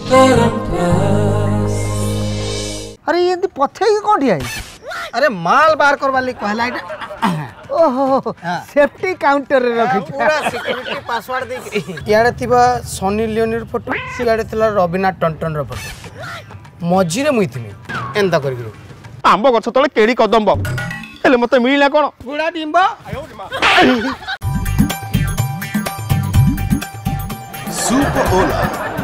अरे ये पथे कौन ठिया अरे माल बाहर करवा ली कहला ओहो सेफ्टी काउंटर रे रखी पूरा सिक्योरिटी पासवर्ड दे याडे थिबा सनी लियोनी फोटो सियाडे थिला रविना टंटन रो फोटो मझिरे मुई थिमी एंदा करगिरो आंब गछ तले केड़ी कदम्ब हेले मते मिलिला कोन गुडा डिंब सुपर ओला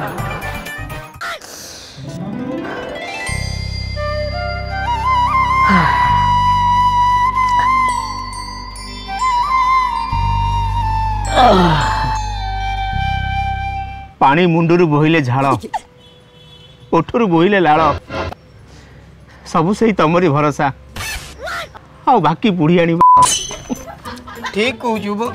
पानी मुंडरू बोहिले झाड़ ओठरू बोहिले लाड़ सबु से तमरी भरोसा आ बाकी बुढ़ी आनी ठीक कहू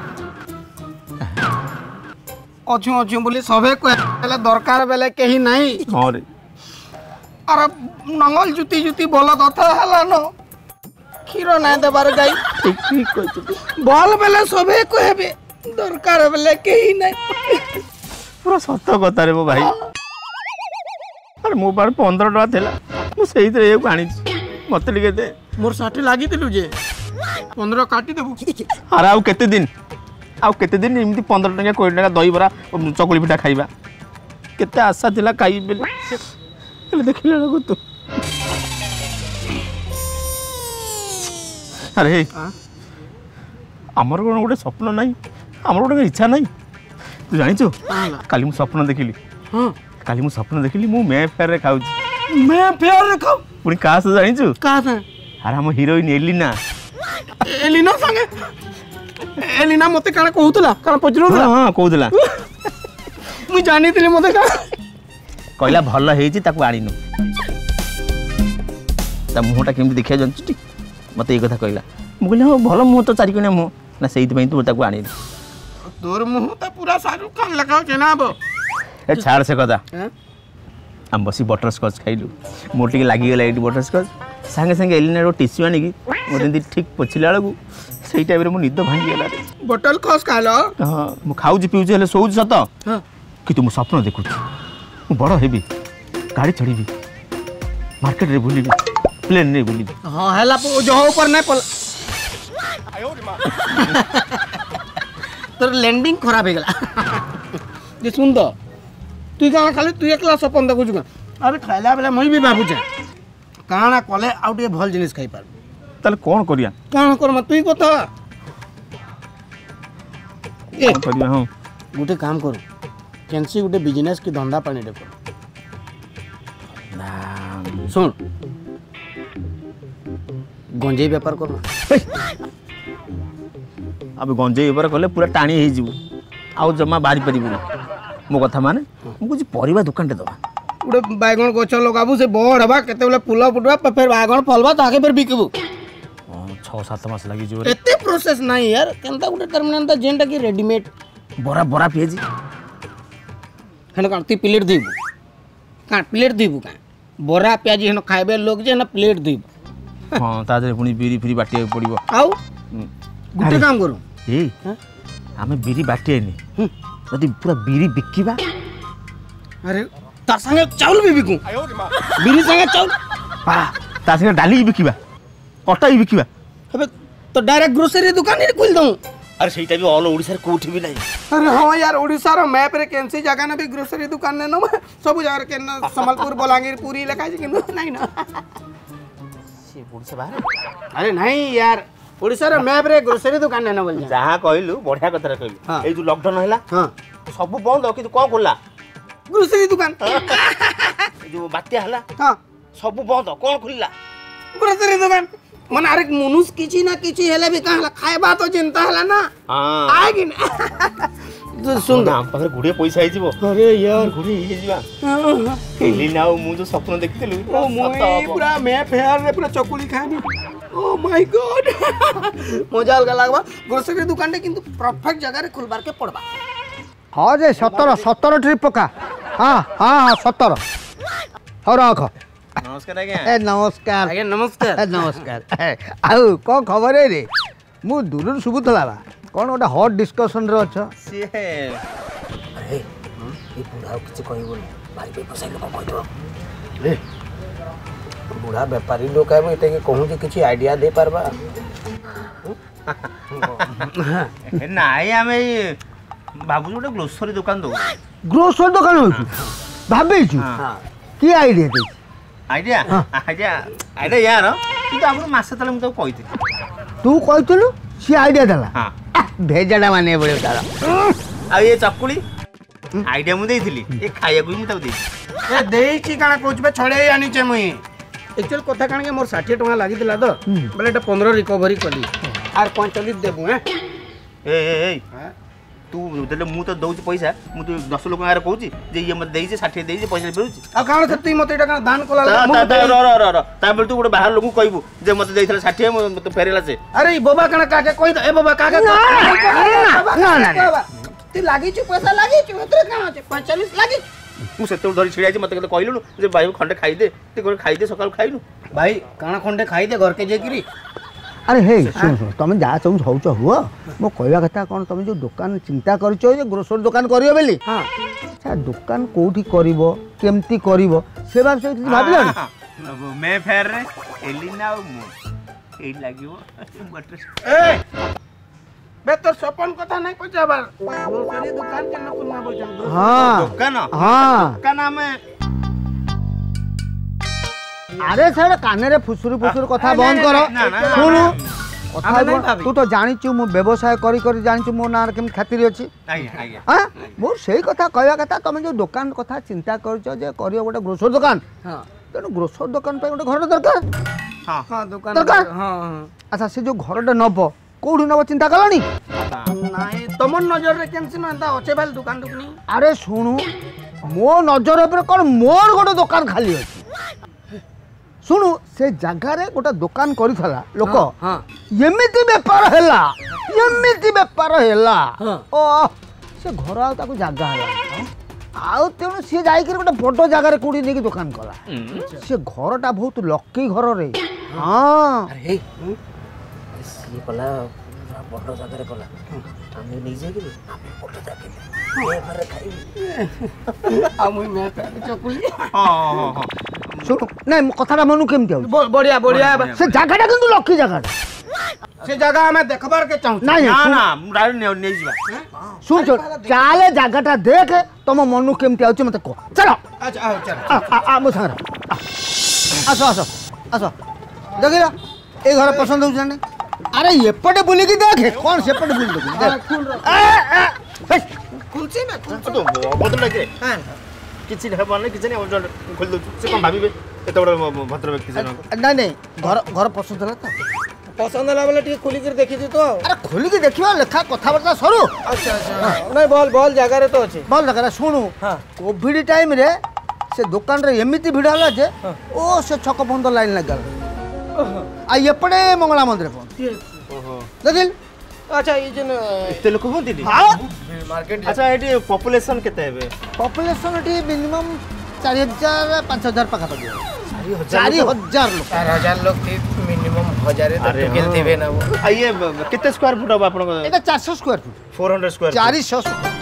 अच्छु अच्छु बोली सबे कहले दरकार बेले कहीं नहीं हां रे अरे नंगल जुती जुती बोल कथा हला न खीरो ना देबार गाई ठीक ठीक कहत बोल बेले सबे कहबे दरकार बेले कहीं नहीं पूरा सत कथा रे मो भाई अरे मो पार 15 टका थिला मु सेही रे एक आनी मते लिखे दे मोर 60 लागी दिलु जे 15 काटी देबु अरे आउ केते दिन एमती 15 टका 20 टका दही बरा चकुली पिठा खाइबा केते आशा थिला खाइ बेले हेले देखिला लगो तू अरे हमर कोन गोटे स्वप्न नाही हमर गोटे इच्छा नाही तू जानिछु काली मु स्वप्न देखिली हां काली मु स्वप्न देखिली मु मैं फेर रे खाउ मैं फेर रे खाउ पुनी का से जानिछु का से अरे हम हीरोइन एलिना संगे एलिना मते काना कहउतला काना पजरुला हां कहउतला मु जानितिली मते का कहला भल हेची ताकू आनिनु ता मुहटा केमति देखिया जंचुटी मते ए कथा कहला मु कहले हो भल मुह तो चारि कोने मुह ना सेहित पई तू ताकू आनिनु तोर मुह त पूरा शाहरुख खान लगा केनाबो ए छाड़ से कदा हम बसी बटर स्कॉच खाइलु मोर टिके लागी गेला एटी बटर स्कॉच संगे संगे एलिना रो टिश्यू आनी की मोर ठीक पोछिला बेलू सेही टाइम रे मो निद भांगी गेला रे बटल खस खालो हां मु खाउजी पिउजी हेले सोउजी सत हां कि तू मो सपन देखुछ मु बड़ हेबी गाड़ी चढ़ीबी मार्केट रे बुलीबी प्लेन रे बुलीबी हां हला जो ऊपर नै पल तोर लैंडिंग खराब हो गला जे सुन तो तू का खाली तू एकला सपन देखु छ अरे खाइला बेला मई भी बाबू छ काना कले आउटे भल जिनिस खाइ पार तले कोन करिया काना कर मत तू कथा ए करिया हां गुटे काम करू कैंसी गुटे बिजनेस की धंधा पानी दे कर ना सुन गंजे व्यापार कर अब गंजे ऊपर कले पूरा टाणी हे जिवु आउ जमा बाहरी परिबु मो कथा माने मु कुछ परिबा दुकान टे दबा उडे बैगन गछ लगाबू से बड़ हबा केते बेले फूल फुटबा फिर बैगन फलबा ताके फिर बिकबू 6-7 मास लागि जिवो एते प्रोसेस नाही यार केनता उडे टर्मिनल त जेंटा की रेडीमेड बरा बरा पेजी हन कांती प्लेट देबू का प्लेट देबू का बरा प्याजी हन खाइबे लोग जे ना प्लेट देबू हां ता जे पुनी बीरी फ्री बाटिए पड़िबो आउ गुटे काम करू ए हमें बीरी बाटिए नि यदि पूरा बीरी बिकिबा अरे ता संगे चावल भी बिकू बीरी संगे चावल हां ता संगे डाली बिकिबा आटा भी बिकिबा अबे तो डायरेक्ट ग्रोसरी दुकान ही खोल दऊं अरे सेटा भी ऑल ओडिसा रे कोठी भी नहीं अरे हां यार ओडिसा रो मैप रे कैंसी जगह ना भी ग्रोसरी दुकान ने न सब जगह के न संबलपुर बलांगीर पूरी लिखा छै कि नहीं ना से ओडिसा बाहर अरे नहीं यार ओडिसा रो मैप रे ग्रोसरी दुकान ने न बोल जा जहां कहलु बढ़िया कथा रे कहलु ए जो लॉकडाउन होला हां सब बंद कि कोन खोला ग्रोसरी दुकान जो बात्या होला हां सब बंद कोन खुलला ग्रोसरी दुकान मन अरे मनुष्य किछि ना किछि हेले भी कहला खाइबा तो चिंता हला ना हां आएगी ना तो सुन ना पाखरे गुडे पैसा आइ जिवो अरे यार गुडे हे जिवा एली ना मु जो सपन देखितलु ओ मोई पूरा मैं फेयर रे पूरा चकुली खानी ओ माय गॉड मजा अलग लागबा ग्रोसरी दुकान रे किंतु परफेक्ट जगह रे खुलबार के पड़बा हाँ जे 17 ट्रिप पका हाँ हाँ 17 हो रख नमस्कार आज्ञा ए नमस्कार आज्ञा नमस्कार नमस्कार आउ कौन खबर है रे मु दूर शुभुला बा कौन गोटे हट डिस्कसन रे अच्छा सी है अरे ये बुढ़ा किछ कहबो भारी व्यवसायी लोक कहतो रे बुढ़ा व्यापारी लोक है एते के कहूँ जे किछि आइडिया दे पारबा ନାଇଁ ଆମେ ଭାବୁଛୁ ଗୋଟେ ଗ୍ରୋସରୀ ଦୋକାନ ଦବୁ ଗ୍ରୋସରୀ ଦୋକାନ ହଉଛି ଭାବିଛୁ କି ଆଇଡିଆ ଦେଇଛି ଆଇଡ଼ିଆ ଆଇଡ଼ିଆ ଆଇଡ଼ିଆ ୟାର କିନ୍ତୁ ଆଗରୁ ମାସେ ତଳେ ମୁଁ ତାକୁ କହିଥିଲି ତୁ କହିଥିଲୁ ସିଏ ଆଇଡିଆ ଦେଲା ହଁ ଭେଜାଟା ମାନେ ପଡ଼ିବ ତାର ଆଉ ଏ ଚକୁଳି ଆଇଡ଼ିଆ ମୁଁ ଦେଇଥିଲି ଏ ଖାଇବାକୁ ବି ମୁଁ ତାକୁ ଦେଇଥିଲି ए देइछि काना कहूछ बे छड़े आनी छे मुई एक्चुअल कथा कान के मोर 60 टका लागि दिला तो बोले एटा 15 रिकवरी कली आर 45 देबु हैं ए तू देले मु तो दउछ पैसा मु तो 10 लोक आरे कहूची जे ये मत देइছে 60 देइছে पैसा बेरुची आ कान से तू मते एटा कान दान कला ता बेल तू गोटे बाहर लोक कहबू जे मते देइथला 60 मते फेरेला से अरे बाबा काना काके कहि ए बाबा काके ना ती लागि छु पैसा लागि छु एतरे काना छे 45 लागि मु सेतो धरि छिड़ाई मते कहलु जे भाई खंडे खाई दे ते कोन खाई दे सकाल खाइनु भाई काना खंडे खाई दे घर के जेकिरी अरे हे सुन तुम जहाँ चाहूँ हौच हुआ मो कहवा कथा कौन तुम जो दुकान चिंता कर ग्रोसरी दुकान करियो बेली हां दुकान कोठी करिवो केमती करिवो से बात से किछ भाबिलो मैं फेर रे एलिना मु एई लागिवो बटर ए बे तो सपन कथा नहीं पचाबार ग्रोसरी दुकान के न कुना बोचन हां दुकान हां दुकान में अरे सर काने रे फुसुरी कथा बंद करो सुनु कथा तू तो जानिचु मु व्यवसाय करी करी जानिचु मो नार केम खातिर अछि आज्ञा हां मो सेही कथा कहवा कथा तुम जो दुकान कथा चिंता करछ जे करियो गोटे ग्रोसरी दुकान हां तेनु ग्रोसरी दुकान पे गोटे घर दरकार हां हां दुकान दरकार हां अच्छा से जो घरटा नबो कोठी नबो चिंता करलनी नहीं तमन नजर रे केनसी न एंता ओचे बाल दुकान दुकनी अरे सुनु मो नजर पर कोन मोर गोटे दुकान खाली अछि सुनु से जगह रे गोटे दुकान करिथला लोक हां एमिति व्यापार हैला ओ से घर आ ताको जगह हैला आउ तेनु से जाई के गोटे बड़ जगह रे कोडी नेकी दुकान कला से घरटा बहुत लकी घर रे हां अरे हे ये कला बड़ जगह रे कला आमे नहीं जाई के आमे बड़ जगह ये घर खाई आ मुई मैं चकुली हां सुनु नहीं कथाटा मनु केमति आउ बढ़िया बढ़िया से जगहटा किंतु लकी जगह से जगह हमें देखबार के चाहू नहीं ना सुन ना डायरेक्ट नहीं जीवा सुन चाले जगहटा देख तुम मनु केमति आउ मते को चलो अच्छा आओ चल आ मो संग आसो आसो आसो देखिला ए घर पसंद हो जाने अरे एपटे बुली की देख कौन सेपटे बुली देख खुलसी में तो बदल लगे हां किछि हेबा नै किछि नै खोल दउ से कोन भाबिबे एते बड़ भद्र व्यक्ति से नहीं घर पसंद होला तो पसंद होला वाला टी खुली कर देखि दी तो अरे खोली की देखियो लेखा कथाबार्ता सरू अच्छा अच्छा नहीं बोल जगह रे तो अछि बोल लगा सुनु हां कोविड टाइम रे से दुकान रे एमिति भिड़ होला जे ओ से छक बंद लाइन लागल आ एपटे मंगला मंदिर पर देखिल अच्छा ये जन एते लोक होंती हां मार्केट अच्छा एटी पॉपुलेशन केते हेबे पॉपुलेशन एटी मिनिमम 4000 5000 पाखा पड़ियो 4000 लोग 4000 लोग थी मिनिमम 1000 तो टिकल देबे ना वो आ ये केते स्क्वायर फुट अब आपन एटा 400 स्क्वायर फुट 400 स्क्वायर 400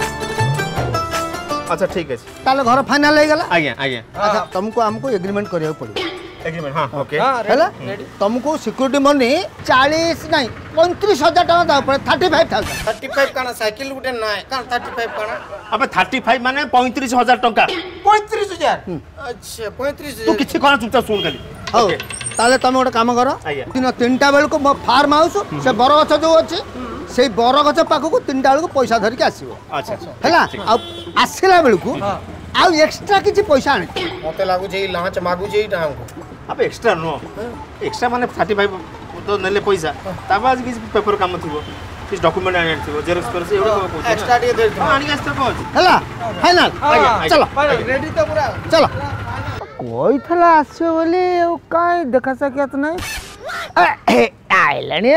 अच्छा ठीक है ताले घर फाइनल हो गला आज्ञा अच्छा तुमको हमको एग्रीमेंट करियो पड़ियो एग्रीमेंट हां ओके हैला तुमको सिक्योरिटी मनी 40 नहीं 35000 टका दा पड़े 35000 35 काना साइकिल गुटे नाय कान 35 काना अबे 35 माने 35000 टका 35000 अच्छा 35000 तू किछि कोन चुपचाप सुन खाली हो ताले तुम गोटे काम करो आज्ञा। दिन 3टा बेल को फार्म हाउस से बर गछ जो अछि से बर गछ पाखो को 3टा बेल को पैसा धरि के आसीबो अच्छा हैला आ आसिला बेल को आ एक्स्ट्रा किछि पैसा आनी मते लागु जे लांच मागु जे टांग को अब एक्स्ट्रा नो एक्स्ट्रा माने 35 तो नेले पैसा ताबाज किछ पेपर काम थिबो किछ डॉक्यूमेंट आनी थिबो जेरॉक्स पर से एवढा को एक्स्ट्रा टे दे आनी एक्स्ट्रा पहुंच हैला फाइनल चलो रेडी तो पूरा चलो कोई थला आसे बोली काय देखा सकियत नहीं आइलनी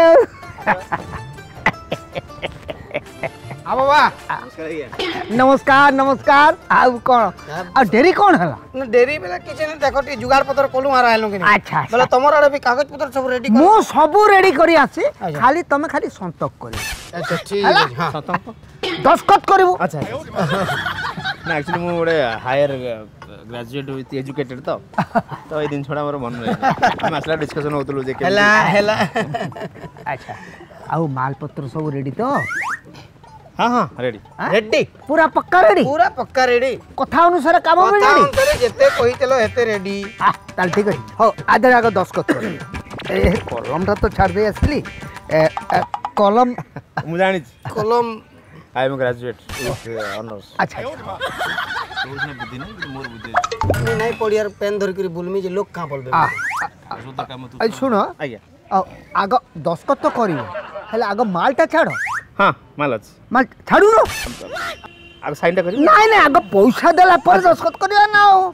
आ बाबा नमस्कार नमस्कार आउ कौन आ डेरी कौन हला न डेरी बेला किछ न देखो टी जुगाड़ पत्र कोलु मारा आइलो कि अच्छा बोले तमर आड़े भी कागज पत्र सब रेडी मो सब रेडी करी आसी खाली तमे खाली संतक करी अच्छा ठीक हला? है हां दस्खत करबो अच्छा ना एक्चुअली मो बड़े हायर ग्रेजुएट विथ एजुकेटेड तो तो ये दिन छोड़ा मोर मन रहे हम असला डिस्कशन होतलु जे हेला हेला अच्छा आउ मालपत्र सब रेडी तो हां हां रेडी रेडी पूरा पक्का रेडी पूरा पक्का रेडी कथा अनुसार काम में कथा रेडी अनुसार जेते कहितलो हेते रेडी ताल ठीक है हो आधे आगे 10 कत ए कलम तो छाड़ दे असली कलम मु जानि कलम I am graduate with honours अच्छा उसने बुद्धि नहीं मोर बुद्धि नहीं पड़ियार पेन धर कर बुलमी जे लोग का बोलबे सुधा काम तू सुन आज्ञा आग 10 कत तो करियो हेले आग मालटा छाड़ हां माल अछि माल छाड़ू न अब साइनटा करी नहीं नहीं आग पैसा देला पर 10 कत करियो ना हो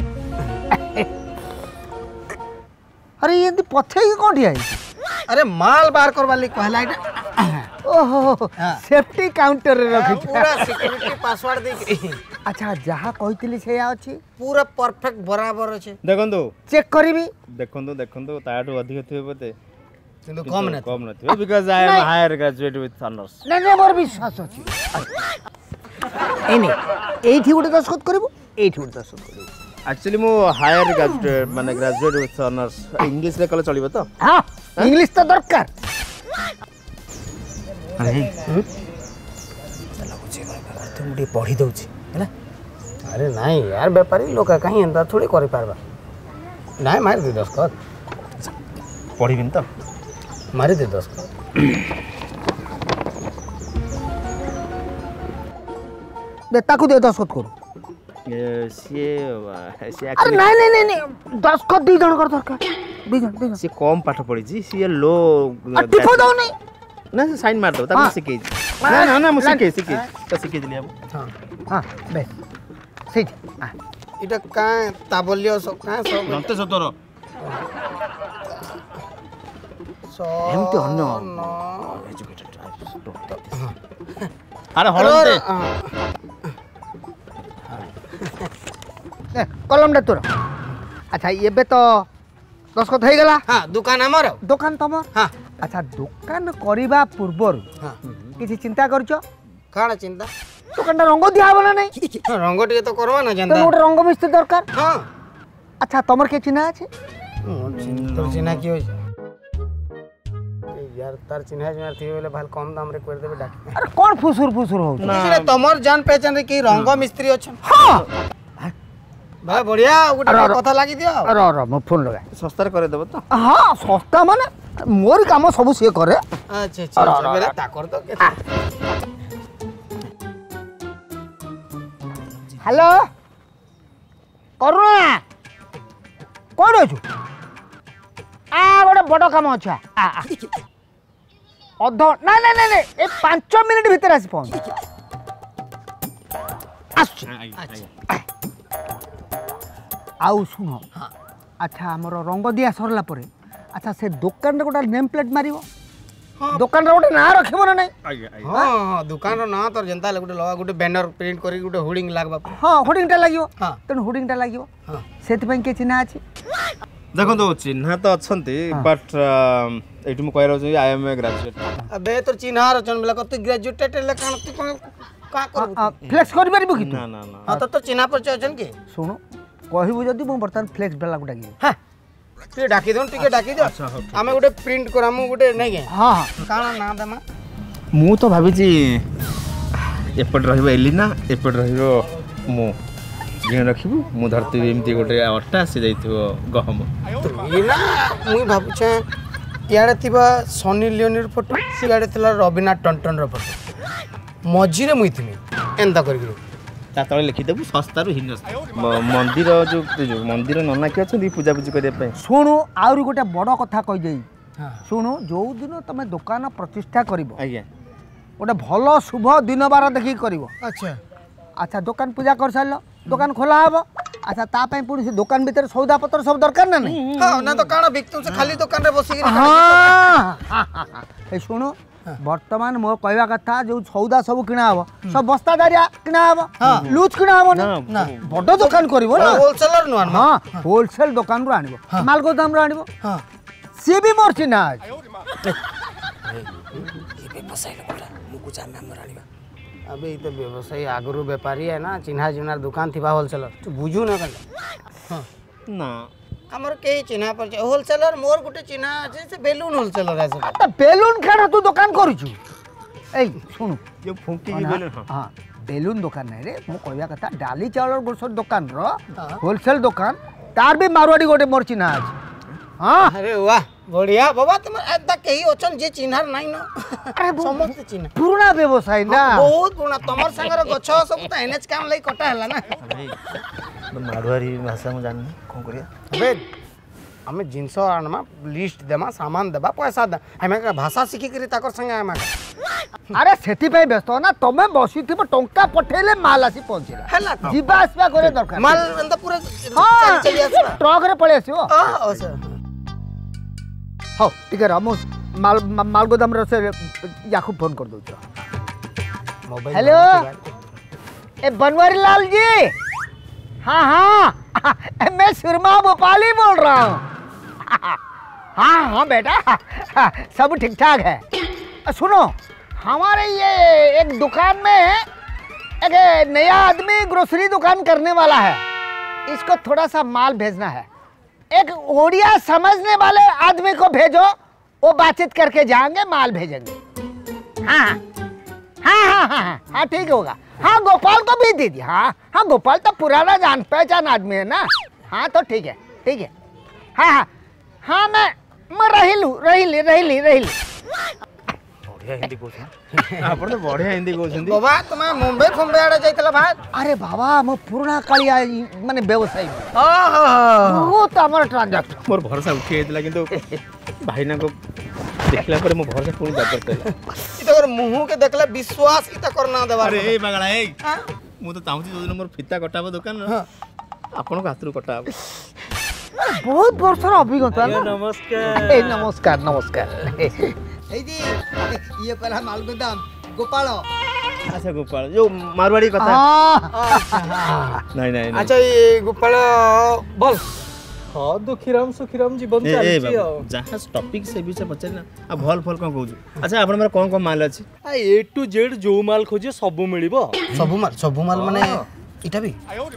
अरे ये पथे ही कोठी आई अरे माल बाहर करवा ली कहला इटा ओहो सेफ्टी काउंटर रे रखी पूरा सिक्योरिटी पासवर्ड दे अच्छा जहाँ कहती से अच्छी पूरा परफेक्ट बराबर अच्छे देखंतु चेक करी देखंतु ताटू अधिक थिबे बते किंतु कम ना कम नथिबे because I am higher graduate with honours नहीं मोर विश्वास अच्छी एने एठी गुटे 10 कत करबो एठी गुटे 10 कत करबो एक्चुअली मो हायर ग्रेजुएट माने ग्रेजुएट विथ ऑनर्स इंग्लिश रे कले चलिबो तो हां इंग्लिश तो दरकार अरे चला बुझे तुम मुझे पढ़ी दउची हैला अरे नहीं यार व्यापारी लोग कहीं एंता थोड़ी कर पारबा नहीं मार दे 10 कत पढ़िबिन तो मारी दे 10 कत दे ताकू दे 10 कत करू से अरे एक्चुअली नहीं 10 कत दी जण कर दरकार दी जण से कम पाठ पढ़ी जी से लो टिफो दो नहीं ना से साइन मार दो तब हाँ। सिखे ना ना मुझे सिखे तो सिखे दिली अब हां हां बे सही इटा का ताबल्य सब का सब नंते सतरो एमती अन्य अरे हळते कलम दे तोर अच्छा ये बे तो 10 कत हो गला हां दुकान हमर दुकान तमर हां अच्छा दुकान करबा पूर्वर हां किसी चिंता करछो काना चिंता दुकान रंग दिया हबना नहीं रंग टिके तो करवा ना तो जनता गोटे रंग मिस्त्री दरकार हां अच्छा तमर के चिन्हा আছে तो चिन्हा की होई यार तार चिन्हा जमार थी बोले भाल कम दाम रे कर देबे डाक अरे कौन फुसुर हो इसले तमर जान पहचान रे की रंग मिस्त्री अछन हां भाई बढ़िया गुटे अरे, कथा लागी दियो अरे मो फोन लगा सस्ता करे देबो तो हाँ सस्ता माने मोर काम सब से करे अच्छा अच्छा बेले ताकर तो के हेलो करुणा कौन अछु आ गोटे बड़ काम अच्छा अध ना ना ना ए 5 मिनिट भीतर आसी पहुंच आउ सुन अच्छा हमर रंग दिया सरला परे अच्छा से दुकान रे गोटे नेम प्लेट मारिबो दुकान रे गोटे ना रखिबो ना नहीं हां दुकान रो ना तोर जनता गुटे लगा गुटे बैनर प्रिंट करी गुटे होर्डिंग लागबा हाँ होर्डिंगटा लागिबो हाँ। तेणु होर्डिंगटा लागिबो हां सेति पई के चिन्हा अछि देखो तो चिन्हा तो अछंती बट एटु म कह रहौ छी आई एम ए ग्रेजुएट अबे तोर चिन्हा रचन बेला कत ग्रेजुएटेड ले कान तू का करबू फ्लेक्स करि परिबो कि ना ना ना हां तो चिन्हा पर अछन के सुनो कहबो जदी मो बर्तन फ्लेक्स बेला गुटा गिबो हां टिके डाकी दो टिके डाकी दो आमे गुटे प्रिंट करामु गुटे नै के हां काना ना देमा मु तो भाबी छी एपट रहबो एलिना एपट रहबो मु जे रखिबु मु धरती एमती गोटे अट्टा से जाइथिबो गहम ये ना मुई भाबु छे इयाडे थिबा सनी लियोनीर फोटो सियाडे थिला रविना टंटन रो फोटो मझिरे मुई थिमी एंदा करगिरो ता तळे लिखि देबु सस्ता रु हिनस मंदिर जो मंदिर नना के अछि पूजा पूजी करे पे सुनु आउरी गोटे बड़ कथा कहि देई हां सुनु जो दिन तमे दुकान प्रतिष्ठा करिवो आज्ञा गोटे भलो शुभ दिन बार देखि करिवो अच्छा अच्छा दुकान पूजा कर सारलो दुकान खोला हबो अच्छा ता पई पुनी से दुकान भीतर सौदा पत्र सब दरकार ना नहीं हां ना तो काना बिकतु से खाली दुकान रे बसी हाँ ए सुनो वर्तमान मो कहवा कथा जो सौदा सब किना हबो सब बस्ता दारिया किना हबो लूज किना हबो ना बड़ दुकान करिवो ना होलसेलर नुआन हां होलसेल दुकान रो आनिबो माल गोदाम रो आनिबो हां से भी मोर चिन्हा अछि ये पे फसाइल बोला मुको जामे हमर आनिबा अबे तो व्यवसायी आगरू व्यापारी है ना चिन्हा चिन्हा दुकान थी होलसेलर तू बुझू ना कल ना हमर के चिन्हा पर होलसेलर मोर गुटे चिन्हा আছে से बेलून होलसेलर है सब तो बेलून खाना तू दुकान करूछु ए सुनु जो फुंकी की बेलून हां बेलून दुकान नहीं रे मु कहया कथा डाली चावल ग्रोसरी दुकान रो होलसेल दुकान तार भी मारवाड़ी गोटे मोर चिन्हा আছে हां अरे वाह बढ़िया बाबा तुम एदा केही ओछन जे चिन्हार नाही न अरे समस्त चिन्हा पुराना व्यवसाय ना बहुत पुराना तमर संगर गछ सब त एनएच काम लई कटा हला ना मारवाड़ी भाषा में जाननी कौन करिया अबे हमें जिनस आनमा लिस्ट देमा सामान देबा पैसा दे हमें का भाषा सिखी करी ताकर संगे हमें अरे सेति पे व्यस्त हो ना तमे बसी थी टंका पठेले माल आसी पहुंचला हला जीवा आसबा करे दरकार माल अंदर पूरा हां चली आसबा ट्रक रे पळे आसीओ हां सर हो ठीक है रामू माल माल गोदाम रे से याकू फोन कर दो मोबाइल हेलो ए बनवारी लाल जी हाँ हाँ मैं सुरमा भोपाली बोल रहा हूँ हाँ हाँ बेटा सब ठीक ठाक है सुनो हमारे ये एक दुकान में एक नया आदमी ग्रोसरी दुकान करने वाला है इसको थोड़ा सा माल भेजना है एक ओडिया समझने वाले आदमी को भेजो वो बातचीत करके जाएंगे माल भेजेंगे हाँ हाँ हाँ हाँ हाँ हाँ ठीक होगा हाँ गोपाल को भी दे दिया हाँ हाँ गोपाल तो पुराना जान पहचान आदमी है ना हाँ तो ठीक है हाँ हाँ हाँ मैं रही बढ़िया हिंदी कहछन आपण तो बढ़िया हिंदी कहछन बाबा तुम मुंबई फुंबई आड़े जाइतला भाई अरे बाबा मो पुराना कालिया माने व्यवसायी ओहो वो तो हमारा ट्रांजैक्शन मोर भरोसा उठी आइतला किंतु भाईना को देखला पर मो भरोसा पूरी बात करतला ई तो मुंह के देखले विश्वास ई त करना देबा अरे ए बागड़ा ए मु तो चाहूची जो दिन मोर फिता कटाबो दुकान आपण को हाथरू कटाबो बहुत वर्षर अभिज्ञता ना नमस्कार ए नमस्कार ए जी ये पहला माल गोदाम गोपाल अच्छा गोपाल जो मारवाड़ी कथा नहीं अच्छा ये गोपाल बोल हाँ दुखीराम सुखीराम जीवन ए चलछि बाबू जहाँ टॉपिक से विषय पचार ना आ भल फल कौन कहूँ अच्छा आपण कौन माल अच्छी ए टू जेड जो माल खोजे सब मिलिबो सब माल माने इटा भी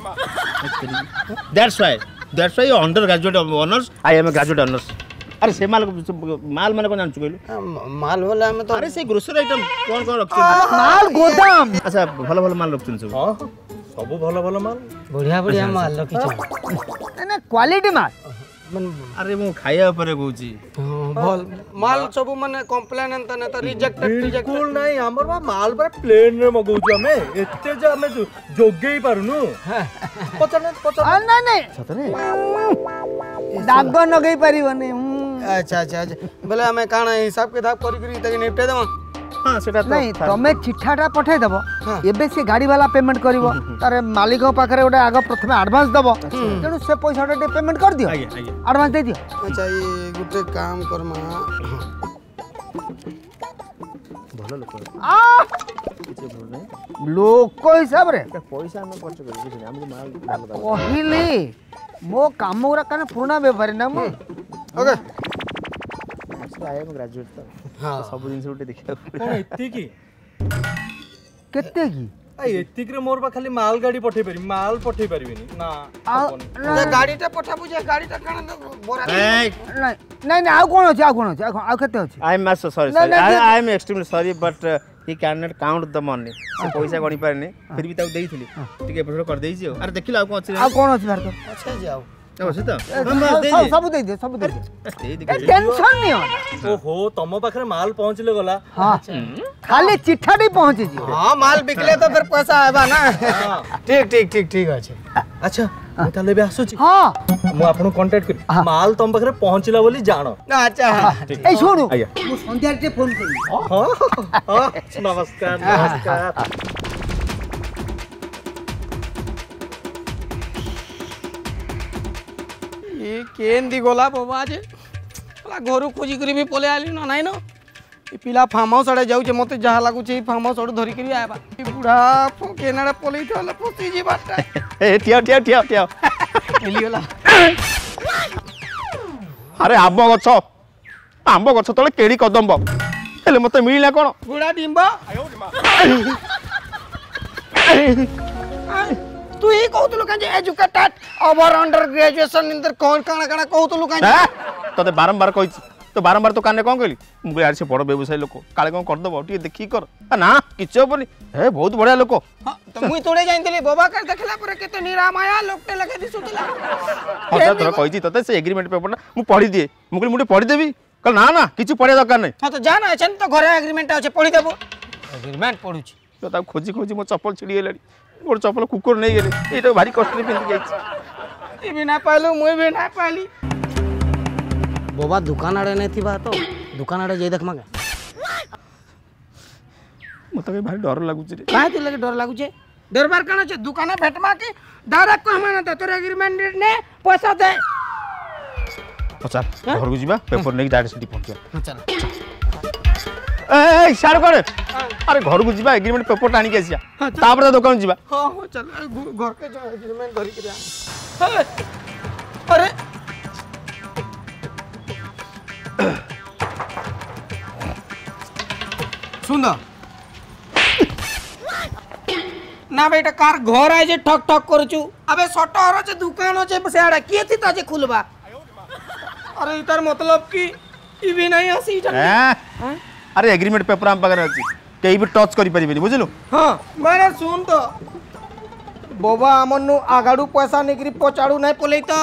that's why under graduate honours I am a graduate honours अरे से माल माने कौन जानछु कहलु माल वाला में तो अरे से ग्रोसरी आइटम कौन रखछ माल गोदाम अच्छा भल माल रखछन सब हाँ सब भल माल बढ़िया माल रखी ना क्वालिटी माल अरे मु खाया ऊपर कहूची भल माल सब माने कंप्लेन एंत ने तो रिजेक्टेड बिल्कुल नहीं हमर बा माल बा प्लेन रे मगौछु हमें एते जे हमें जोगेई पारुनु पचन नहीं सतरे दाग नगई परिबनी अच्छा बोले हमें काना हिसाब किताब करी तक निपटे देमा हां सेटा तो नहीं तमे चिट्ठाटा पठाई दबो एबे से गाड़ी वाला पेमेंट करिवो तारे मालिक पाखरे ओडे आगे प्रथमे एडवांस दबो तेनु से पैसा डे पेमेंट कर दियो आगे एडवांस दे दियो अच्छा ये गुटे काम करमा भल लोक आ किछ भल नहीं लोक हिसाब रे पैसा हम खर्च कर किछ नहीं हम माल भल दबा कहिली मो काम उरा कने पुराना व्यापारी ना मो ओके आई एम ग्रेजुएट तो हां सब दिन से उठे देखिया कौन एत्ती की केते की आ एत्ती रे मोर बा खाली माल गाड़ी पठे पारि माल पठे पारिबिनी ना तो गाड़ीटा पठा बुझे गाड़ीटा काना बोरा नहीं आ कोन अछि आ केते अछि I am sorry I am extremely sorry but he cannot count the money से पैसा गणी पारने फिर भी ताऊ देइथिली ठीक एपिसोड कर देइछि अरे देखिला आ कोन अछि आ कोन अछि भारत अच्छा जाओ अछि त सब दे दे दे दे टेंशन नहीं हो ओहो तम पाखरे माल पहुंचले गला हां खाली चिट्ठा नहीं पहुंची जी हां माल बिकले तो फिर पैसा आबा ना ठीक अछि अच्छा मैं ताले बे आसुची हां मु आपन कांटेक्ट करी माल तम पाखरे पहुंचला बोली जानो अच्छा ए छोड़ू आया मु संध्या रे फोन करी हां नमस्कार ये केन दी गोला बाबा जे पला घरु खोजी करी भी पले आली ना नहीं ना ये पिला फार्म हाउस आड़े जाऊ मते जहा लागु छै फार्म हाउस आड़े धरि करी आबा ई बुढ़ा केनाडा पले थला पोती जी बाटा ए ठिया केलियोला अरे आंब गछ तले केड़ी कदम्ब हेले मते मिलिला कोन बुढ़ा डिम्बा तू ही कहतलु काजे एजुकेटेड ओवर अंडर ग्रेजुएशन इंदर कौन काना काना कहतलु काजे तते बारंबार कहि तो बारंबार तो काने कौन कहली मुझे यार से बड़ व्यवसायी लोक काले कौन कर दबो टी देखि कर ना किछ होबनी हे बहुत बढ़िया लोक तो मुई तोड़े जाइतली बाबा कर देखला पर केते निरामाया लोकटे लगे दिसुतला हजार थोड़ा कहि तते से एग्रीमेंट पेपर ना मु पढ़ी दिए मुझे मुझे पढ़ी देबी कल ना ना किछ पढ़िया दरकार नहीं हां तो जाना है तो घरे एग्रीमेंट আছে पढ़ी देबो एग्रीमेंट पढुची तो ता खोजी खोजी मो चप्पल छिड़ी गेलाडी मोर चप्पल कुकुर नहीं गेले एटा भारी कष्ट रे पिंदी जाई ई भी ना पालू मुई भी ना पाली बाबा दुकान आड़े नहीं थिबा तो दुकान आड़े जाई देख मागे मते भारी डर लागुची रे काहे ते लगे डर लागु छे डर बार काना छे दुकान भेटमा के डायरेक्ट को हमाना त तोर एग्रीमेंट ने पैसा दे अच्छा घर को जीवा पेपर नहीं डायरेक्ट सिटी पहुंच चल ए सार करे अरे घर को जीवा एग्रीमेंट पेपर टाणी के आसिया तापर दुकान जीवा हां हो चल घर के जो एग्रीमेंट धरि के अरे सुन ना बेटा कार घर आए जे ठक ठक करछु अबे सटर जे दुकान जे सेड़ा के थी ताजे खुलबा अरे इतार मतलब कि ई भी नहीं हसी अरे एग्रीमेंट पेपर हम पकड़ अछि केई भी टच करि परिबेनी बुझलु हां माने सुन तो बाबा हमनु आगाडू पैसा निकरी पचाडू नहीं पले तो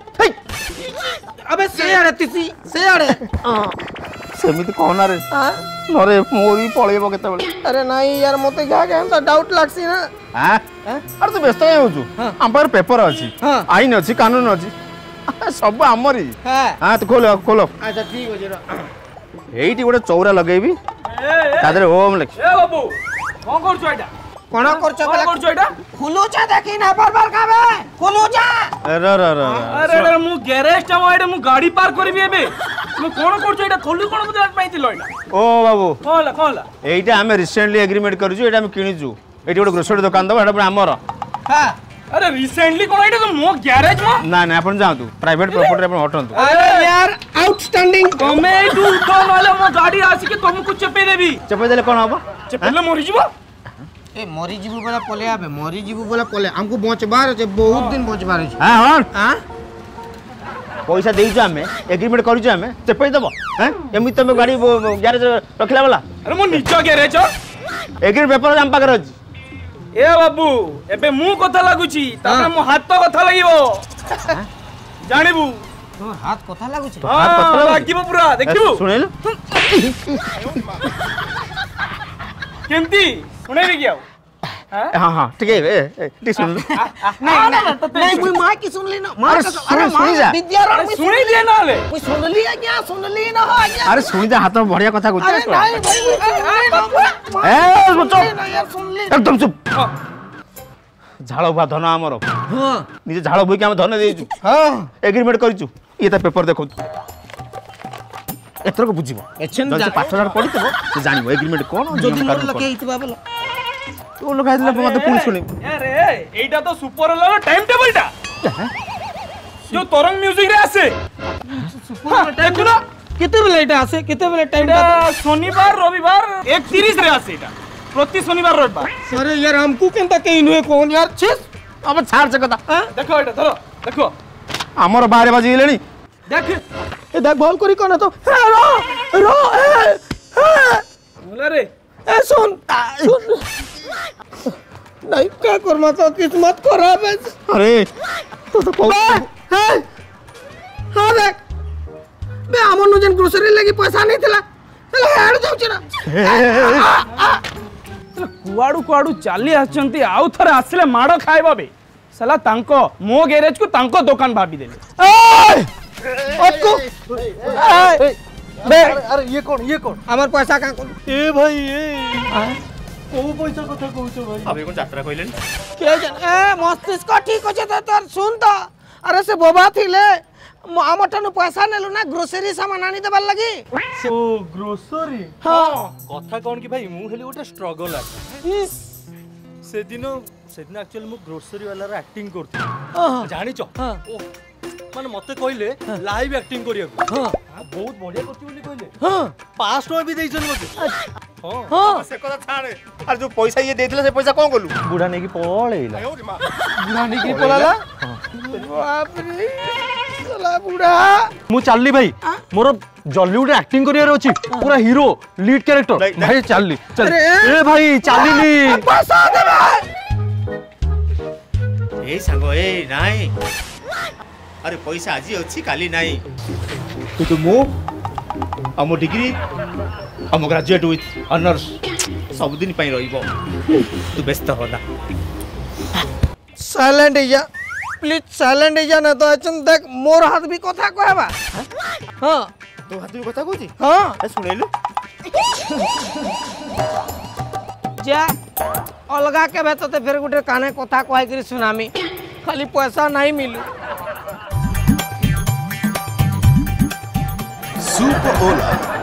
अबे सेड़े तिसी सेड़े सेमिति कहना रे नरे मोर भी पळेबो केते बेले अरे नहीं यार मते गा के डाउट लागसी ना हां अरे तू व्यस्त हो छु हम पर पेपर अछि आईन अछि कानून अछि सब हमरी हां तो खोलो खोलो अच्छा ठीक हो जरा एइटी गोटे चौरा लगेबी तादरे ओम लिख ए बाबू कोन करछ एटा कोन करछ कोन करछ एटा खुलू जा देखि ना बार काबे खुलू जा अरे अरे मु गैरेज टा मोइडे मु गाड़ी पार्क करबी एबे मु कोन करछ एटा खोलु कोन बुझा पाइतिलो एटा ओ बाबू कोनला एइटा हमें रिसेंटली एग्रीमेंट करजु एटा हम किनिजु एटी गोटे ग्रोसरी दुकान दबा एटा हमर हां अरे रिसेंटली कोन एटा तो मो गैरेज मो ना ना अपन जातु प्राइवेट प्रॉपर्टी अपन हटंतु अरे यार आउटस्टैंडिंग तमे तू तो वाले मो गाड़ी आसी के तुमको चपे देबी चपे देले कोन हबो चपेले मरि जीवो ए मरि जीवु बोला पले आबे मरि जीवु बोला पले हमको बचबार छै बहुत दिन बचबार छै हां हां पैसा देइछु हमें एग्रीमेंट करिछु हमें चपे देबो हैं एमि तमे गाड़ी गैरेज रखला वाला अरे मो निचो गैरेज एग्रीमेंट पेपर हम पाकर अछि ए बाबू एबे मु कथा लागुची तापर मो हाथ तो कथा लागिवो जानिबू तो हाथ कथा लागु छै हां लागिवो पूरा देखिबू सुनेलो केमती सुनेबी किया हां हां ठीक है ठीक सुन नहीं कोई मां की सुन ली ना मां अरे सुनी जा विद्यारण में सुनी लिए ना ले कोई सुन ली क्या सुन ली ना हो क्या अरे सुनी जा हाथ में बढ़िया कथा कहते अरे नहीं भाई ए चुप यार सुन ली एकदम चुप झाड़ भा धन आमर हां निजे झाड़ भई के हम धन देइछु हां एग्रीमेंट करिछु ये ता पेपर देखो एथर को बुझिबो एछन जब से पाठदार पढितबो से जानिबो एग्रीमेंट कोन जदी मोर लगे हितबा बोलो तो लोग आइले मते पुणी सुनी अरे एटा तो सुपर वाला टाइम टेबल टा जो तरंग म्यूजिक रे आसे देखो ना केते बेले एटा आसे केते बेले टाइम शनिवार रविवार 1:30 रे आसे एटा प्रति शनिवार रविवार अरे यार हमको केनता केइन हुए कोन यार छिस अब छाड़ से कथा देखो एटा धरो देखो हमर 12 बजे गेलेनी देख ए देख बॉल करी कोन तो रो रो बोला रे ए सुन नहीं क्या करमा तो किस्मत खराब है अरे तो हां देख बे हमन जन ग्रोसरी लगी पैसा नहीं थिला हेला हेड जाउ छी ना कुआडू कुआडू चाली आछंती आउ थरे आसिले माडो खाइबा बे साला तांको मो गैरेज को तांको दुकान भाबी देले अतको बे अरे ये कौन हमर पैसा का कोन ए भाई ए को पैसा कथा कहउछो भाई अबे कोन यात्रा कइलेन के जन ए मस्तिष्क ठीक होचे त तोर सुन त अरे से बोबा थिले हमटन पैसा नेलु ना ग्रोसरी सामान आनी देबार लगी ओ ग्रोसरी हां कथा कौन कि भाई मु हेली गोटे स्ट्रगल आ से दिन एक्चुअली मु ग्रोसरी वाला रे एक्टिंग करथि जानि छ माने मते कहले लाइव एक्टिंग करिया बहुत बढ़िया करथि बोली कहले 5 टका भी दैछन मते हाँ से कथा छाड़े अरे जो पैसा ये देथिला से पैसा कोन गलु बुढ़ा नहीं कि पळेला बुढ़ा निकली पलाला बाप रे साला बुढ़ा मु चालली भाई मोर जॉलीवुड एक्टिंग करियर अछि पूरा हीरो लीड कैरेक्टर भाई चालली चल ए भाई चालली पैसा देबे ए सांगो ए नाई अरे पैसा आज अछि काली नाई तू मो हम डिग्री हम ग्रेजुएट विथ ऑनर्स सब दिन पई रहिबो तू व्यस्त हो ना साइलेंट हो जा प्लीज साइलेंट हो जा ना तो अचन देख मोर हाथ भी कथा कहबा हां तो हाथ में कथा कहूची हां ए सुनेलु जा अलगा के बेतते फिर गुटे काने कथा कहै करी सुनामी खाली पैसा नहीं मिलू Super Ola.